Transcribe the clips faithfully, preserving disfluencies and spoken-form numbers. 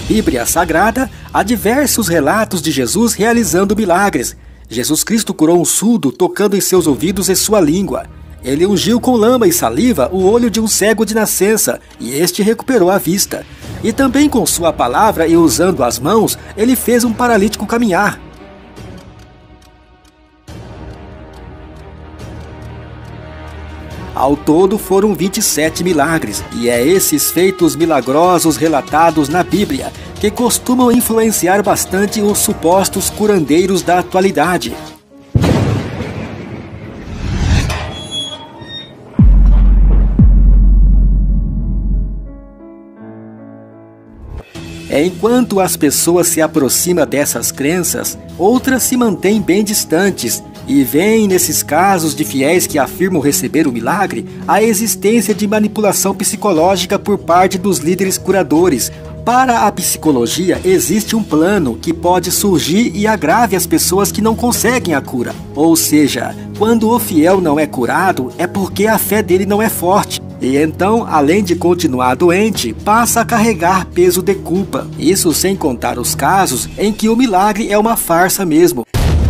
Bíblia Sagrada, há diversos relatos de Jesus realizando milagres. Jesus Cristo curou um surdo tocando em seus ouvidos e sua língua. Ele ungiu com lama e saliva o olho de um cego de nascença, e este recuperou a vista. E também com sua palavra e usando as mãos, ele fez um paralítico caminhar. Ao todo foram vinte e sete milagres, e é esses feitos milagrosos relatados na Bíblia que costumam influenciar bastante os supostos curandeiros da atualidade. Enquanto as pessoas se aproximam dessas crenças, outras se mantêm bem distantes e veem nesses casos de fiéis que afirmam receber o milagre a existência de manipulação psicológica por parte dos líderes curadores. Para a psicologia, existe um plano que pode surgir e agrave as pessoas que não conseguem a cura. Ou seja, quando o fiel não é curado, é porque a fé dele não é forte. E então, além de continuar doente, passa a carregar peso de culpa. Isso sem contar os casos em que o milagre é uma farsa mesmo.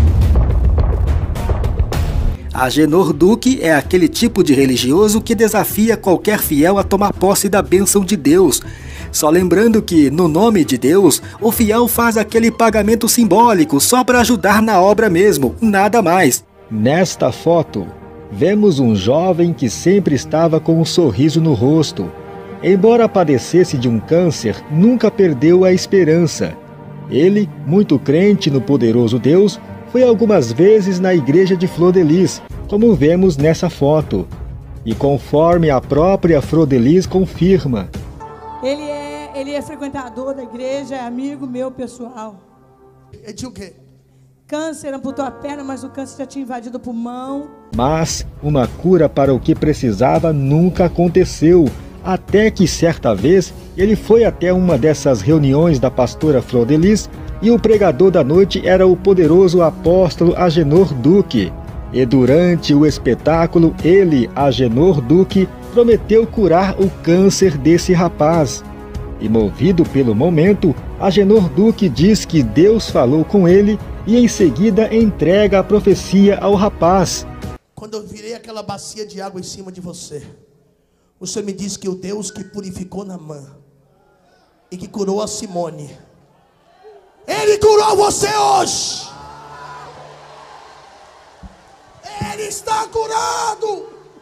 Agenor Duque é aquele tipo de religioso que desafia qualquer fiel a tomar posse da bênção de Deus. Só lembrando que, no nome de Deus, o fiel faz aquele pagamento simbólico só para ajudar na obra mesmo, nada mais. Nesta foto, vemos um jovem que sempre estava com um sorriso no rosto. Embora padecesse de um câncer, nunca perdeu a esperança. Ele, muito crente no poderoso Deus, foi algumas vezes na igreja de Flor de Lis, como vemos nessa foto. E conforme a própria Flor de Lis confirma, Ele é, ele é frequentador da igreja, é amigo meu pessoal. Ele tinha o quê? Câncer, amputou a perna, mas o câncer já tinha invadido o pulmão. Mas uma cura para o que precisava nunca aconteceu, até que certa vez ele foi até uma dessas reuniões da pastora Flor de Lis e o pregador da noite era o poderoso apóstolo Agenor Duque. E durante o espetáculo, ele, Agenor Duque, prometeu curar o câncer desse rapaz. E movido pelo momento, Agenor Duque diz que Deus falou com ele e em seguida entrega a profecia ao rapaz. Quando eu virei aquela bacia de água em cima de você, você me disse que o Deus que purificou Naamã e que curou a Simone, Ele curou você hoje. Ele está curado.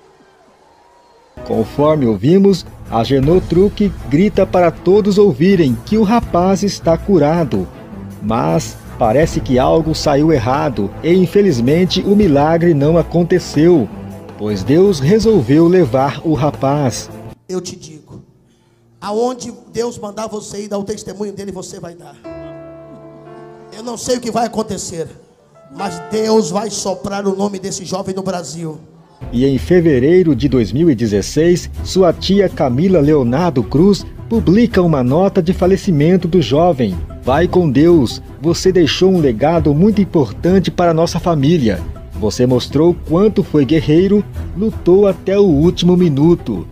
Conforme ouvimos, Agenor Duque grita para todos ouvirem que o rapaz está curado. Mas parece que algo saiu errado e infelizmente o milagre não aconteceu, pois Deus resolveu levar o rapaz. Eu te digo, aonde Deus mandar você ir dar o testemunho dele, você vai dar. Eu não sei o que vai acontecer, mas Deus vai soprar o nome desse jovem no Brasil. E em fevereiro de dois mil e dezesseis, sua tia Camila Leonardo Cruz publica uma nota de falecimento do jovem. Vai com Deus, você deixou um legado muito importante para nossa família. Você mostrou quanto foi guerreiro, lutou até o último minuto.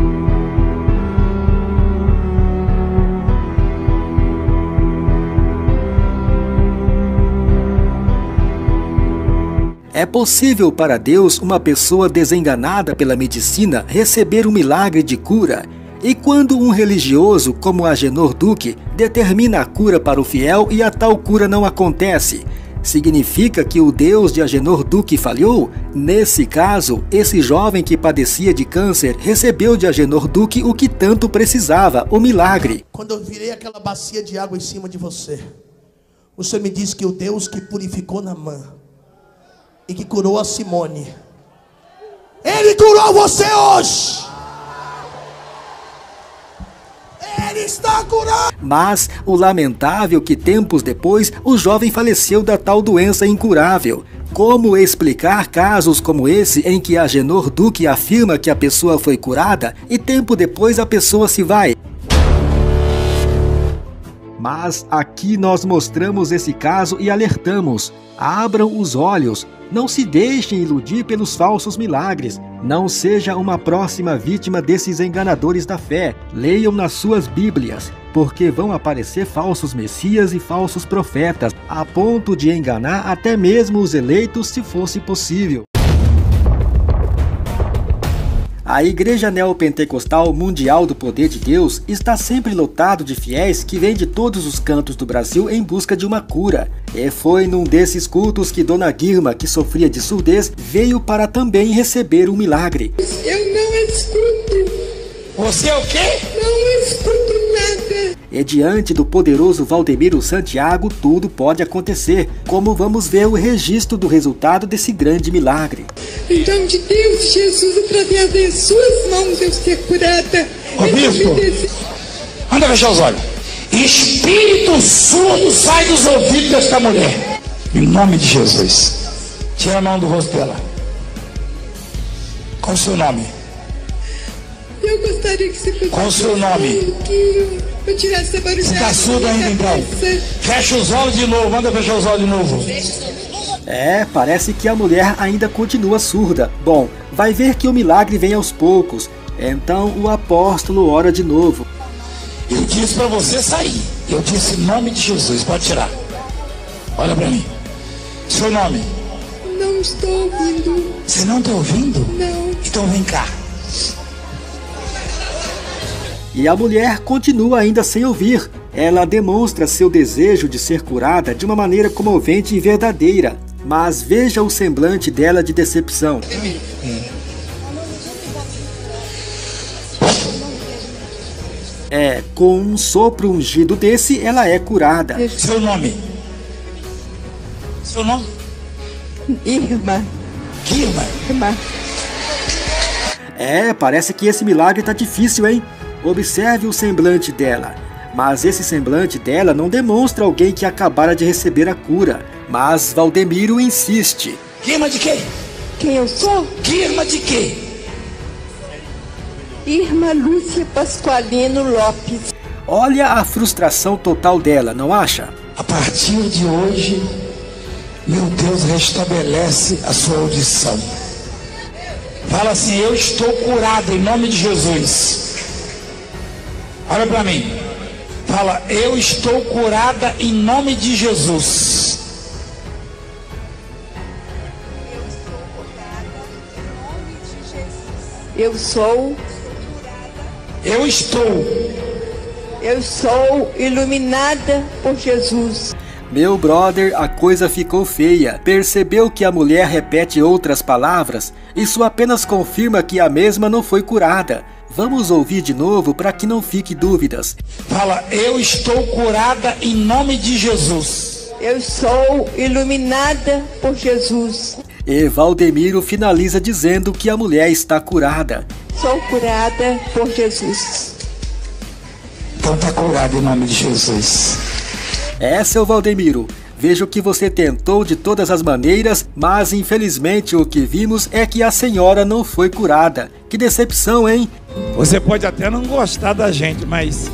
É possível para Deus uma pessoa desenganada pela medicina receber um milagre de cura? E quando um religioso como Agenor Duque determina a cura para o fiel e a tal cura não acontece, significa que o Deus de Agenor Duque falhou? Nesse caso, esse jovem que padecia de câncer recebeu de Agenor Duque o que tanto precisava, o milagre. Quando eu virei aquela bacia de água em cima de você, você me disse que o Deus que purificou Naamã e que curou a Simone, Ele curou você hoje. Ele está curado. Mas o lamentável que tempos depois o jovem faleceu da tal doença incurável. Como explicar casos como esse em que Agenor Duque afirma que a pessoa foi curada e tempo depois a pessoa se vai? Mas aqui nós mostramos esse caso e alertamos. Abram os olhos. Não se deixem iludir pelos falsos milagres. Não seja uma próxima vítima desses enganadores da fé. Leiam nas suas Bíblias, porque vão aparecer falsos messias e falsos profetas, a ponto de enganar até mesmo os eleitos se fosse possível. A Igreja Neopentecostal Mundial do Poder de Deus está sempre lotado de fiéis que vêm de todos os cantos do Brasil em busca de uma cura. E foi num desses cultos que Dona Guirma, que sofria de surdez, veio para também receber um milagre. Eu não escuto. Você é o quê? Não escuto nada. E diante do poderoso Valdemiro Santiago, tudo pode acontecer, como vamos ver o registro do resultado desse grande milagre. Em nome de Deus, Jesus, através de suas mãos eu ser curada. Ô bispo, anda fechar os olhos. Espírito surdo sai dos ouvidos desta mulher. Em nome de Jesus. Tira a mão do rosto dela. Qual o seu nome? Eu gostaria que você pudesse... Qual o seu nome? Que eu tirasse essa barulhada. Você está surdo ainda então? Fecha os olhos de novo, manda fechar os olhos de novo. É, parece que a mulher ainda continua surda. Bom, vai ver que o milagre vem aos poucos. Então o apóstolo ora de novo. Eu disse para você sair. Eu disse em nome de Jesus, pode tirar. Olha para mim. Seu nome? Não estou ouvindo. Você não está ouvindo? Não. Então vem cá. E a mulher continua ainda sem ouvir. Ela demonstra seu desejo de ser curada de uma maneira comovente e verdadeira. Mas veja o semblante dela de decepção. É, com um sopro ungido desse, ela é curada. Seu nome? Seu nome? Irmã. Que irmã? Irmã. É, parece que esse milagre tá difícil, hein? Observe o semblante dela. Mas esse semblante dela não demonstra alguém que acabara de receber a cura. Mas Valdemiro insiste. Que irmã de quê? Quem eu sou? Que irmã de quê? Irmã Lúcia Pasqualino Lopes. Olha a frustração total dela, não acha? A partir de hoje, meu Deus restabelece a sua audição. Fala assim, eu estou curado em nome de Jesus. Olha para mim. Fala, eu estou curada em nome de Jesus. Eu sou. Eu estou. Eu sou iluminada por Jesus. Meu brother, a coisa ficou feia. Percebeu que a mulher repete outras palavras? Isso apenas confirma que a mesma não foi curada. Vamos ouvir de novo para que não fique dúvidas. Fala, eu estou curada em nome de Jesus. Eu sou iluminada por Jesus. E Valdemiro finaliza dizendo que a mulher está curada. Sou curada por Jesus. Então está curada em nome de Jesus. É, seu Valdemiro, vejo que você tentou de todas as maneiras, mas infelizmente o que vimos é que a senhora não foi curada. Que decepção, hein? Você pode até não gostar da gente, mas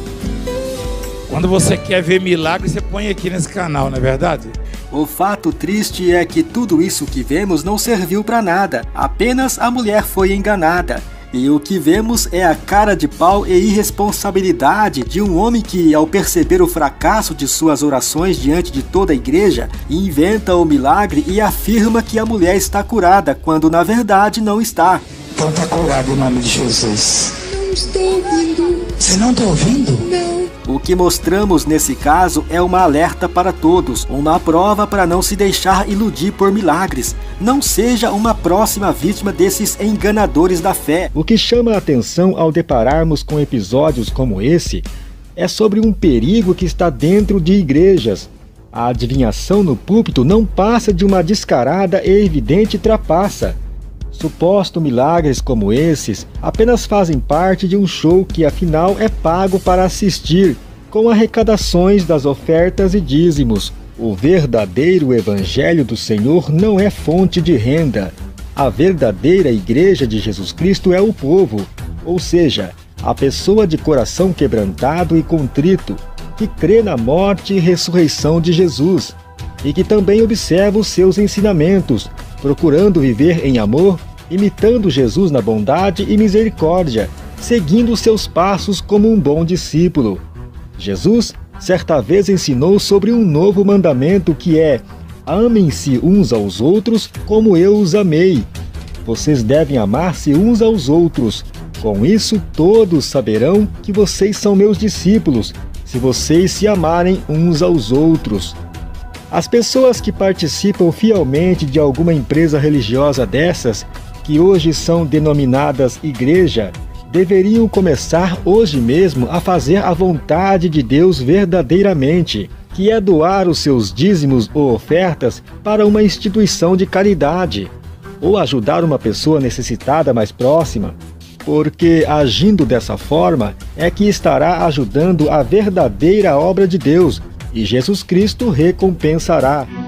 quando você quer ver milagre, você põe aqui nesse canal, não é verdade? O fato triste é que tudo isso que vemos não serviu para nada, apenas a mulher foi enganada. E o que vemos é a cara de pau e irresponsabilidade de um homem que, ao perceber o fracasso de suas orações diante de toda a igreja, inventa o milagre e afirma que a mulher está curada, quando na verdade não está. Então está curado em nome de Jesus. Não estou ouvindo. Você não está ouvindo? Não. O que mostramos nesse caso é uma alerta para todos, uma prova para não se deixar iludir por milagres. Não seja uma próxima vítima desses enganadores da fé. O que chama a atenção ao depararmos com episódios como esse é sobre um perigo que está dentro de igrejas. A adivinhação no púlpito não passa de uma descarada e evidente trapaça. Supostos milagres como esses apenas fazem parte de um show que afinal é pago para assistir, com arrecadações das ofertas e dízimos. O verdadeiro evangelho do Senhor não é fonte de renda. A verdadeira igreja de Jesus Cristo é o povo, ou seja, a pessoa de coração quebrantado e contrito, que crê na morte e ressurreição de Jesus, e que também observa os seus ensinamentos, procurando viver em amor, imitando Jesus na bondade e misericórdia, seguindo seus passos como um bom discípulo. Jesus, certa vez, ensinou sobre um novo mandamento que é: amem-se uns aos outros como eu os amei. Vocês devem amar-se uns aos outros. Com isso, todos saberão que vocês são meus discípulos, se vocês se amarem uns aos outros. As pessoas que participam fielmente de alguma empresa religiosa dessas, que hoje são denominadas igreja, deveriam começar hoje mesmo a fazer a vontade de Deus verdadeiramente, que é doar os seus dízimos ou ofertas para uma instituição de caridade, ou ajudar uma pessoa necessitada mais próxima, porque agindo dessa forma é que estará ajudando a verdadeira obra de Deus, e Jesus Cristo recompensará.